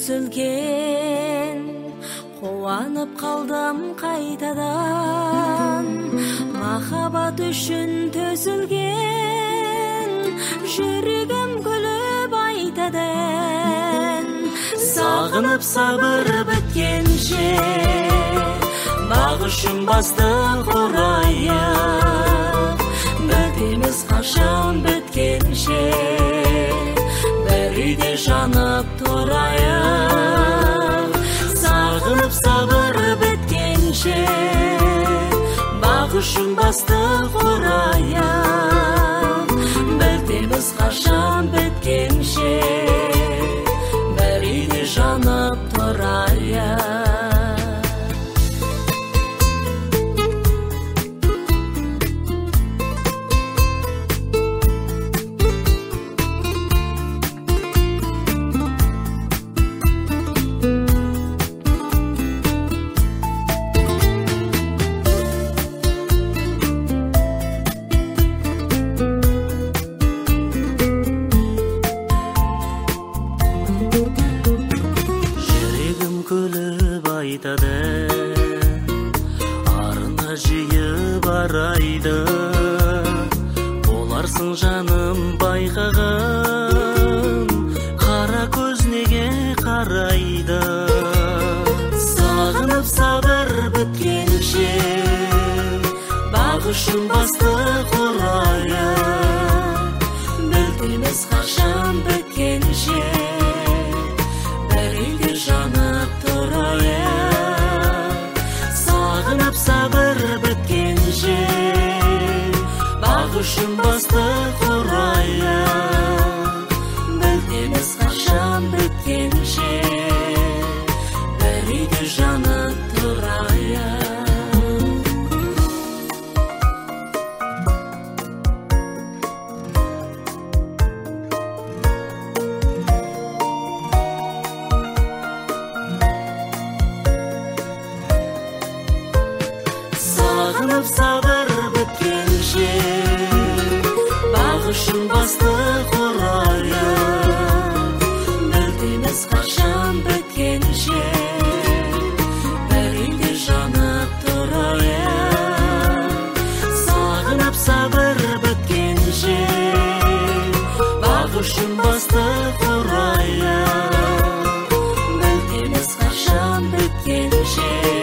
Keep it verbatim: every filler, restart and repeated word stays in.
төзілген, қуанып қалдым қайтадан. Махаббат үшін төзілген, жүрегім күліп айтады. Сағынып сабыр біткенше, бағышым басты құрайық. Бітеміз қашан біткенше, бір үйде жанып тұрайық. Сағынып сабыр біткенше, бағышым басты құрайық. Бітеміз қашан біткенше, бір үйде жанып тұрайық. Арына жиі барайды, боларсың жаным байқағым, қара көз неге қарайды. Сағынып сабыр біткенше, бағышым басты құрайық. Білтеміз қашан біткенше, бір үйде жанып тұрайық. Сағынып сабыр біткенше, бағышым басты құрайық. Білтеміз қашан біткенше, бір үйде жанып тұрайық. Сағынып сабыр біткенше, бағышым басты құрайық. Білтеміз қашан біткенше, бір үйде жанып тұрайық. Сағынып сабыр біткенше, бағышым басты құрайық. Білтеміз қашан біткенше,